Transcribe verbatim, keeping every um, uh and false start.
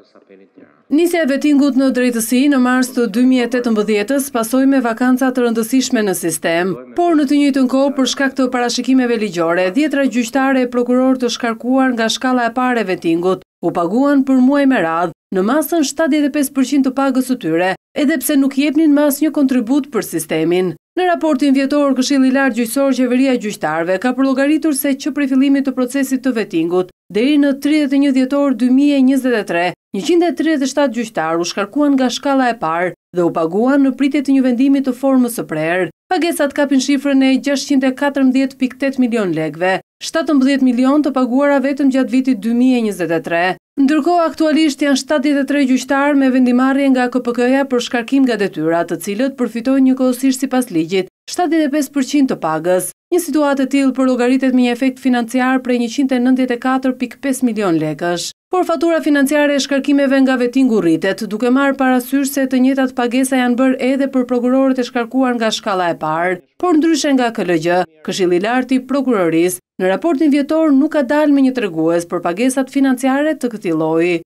Nisja e vettingut në drejtësi në mars të dy mijë e tetëmbëdhjetës pasoi me vakanca të rëndësishme në sistem, por në të njëjtën kohë për shkak të parashikimeve ligjore, dhjetra gjyqtarë e prokurorë të shkarkuar nga shkalla e parë e vettingut u paguan për muaj me radhë në masën shtatëdhjetë e pesë përqind të pagës së tyre, edhe pse nuk jepnin më asnjë kontribut për sistemin. Në raportin vjetor, Këshilli i Lartë Gjyqësor Qeveria e Gjyqtarëve ka përllogaritur se që prej fillimit të procesit të vettingut deri në tridhjetë e një dhjetor dy mijë e njëzet e tre, njëqind e tridhjetë e shtatë gjyqtarë u shkarkuan nga shkalla e parë dhe u paguan në pritje të një vendimi të formës së prerë. Pagesat kapin shifrën e gjashtëqind e katërmbëdhjetë pikë tetë milion lekëve, shtatëmbëdhjetë milion të paguara vetëm gjatë vitit dy mijë e njëzet e tre. Ndërkohë aktualisht janë shtatëdhjetë e tre gjyqtarë me vendimarrje nga K P K-ja për shkarkim nga detyra, të cilët përfitojnë njëkohësisht sipas ligjit shtatëdhjetë e pesë përqind të pagës. Një situatë e tillë përllogaritet me një efekt financiar prej njëqind e nëntëdhjetë e katër pikë pesë milion lekësh. Por fatura financiare e shkarkimeve nga vettingu rritet, duke marrë parasysh se të njëjtat pagesa janë bërë edhe për prokurorët e shkarkuar nga shkalla e parë. Por ndryshe nga K L G, Këshilli i Lartë i Prokurorisë, në raportin vjetor nuk ka dalë me një tregues për pagesat financiare të këtij lloji.